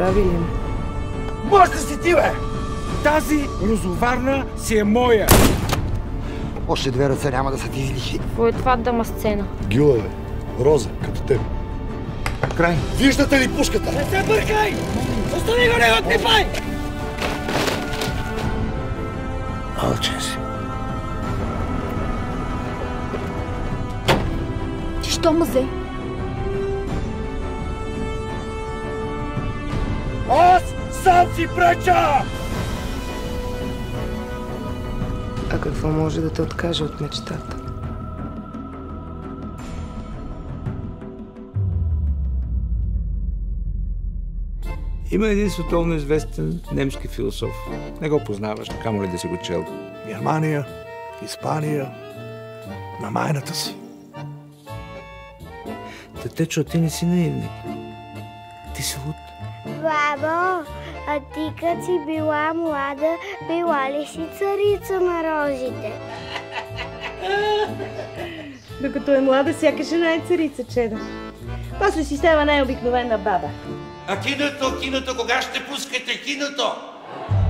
Забравили ме. Може да си ти, бе! Тази розоварна си е моя! Още 2 ръце няма да са ти излиши. Какво е това дамасцена? Гила, бе. Роза, като теб. Край. Виждате ли пушката? Не се бъркай! Остави го, не го отпипай! Алчен си. Ти що мазе? Аз сам си преча! А какво може да те откаже от мечтата? Има един световно известен немски философ. Не го познаваш, камо ли да си го чел. Германия, Испания, на майната си. Течо, ти не си наивник. Ти си луд. Бабо, а ти като си била млада, била ли си царица на розите? Докато е млада, всяка жена е царица, чеда. После си става най-обикновена баба. А киното, кога ще пускате киното?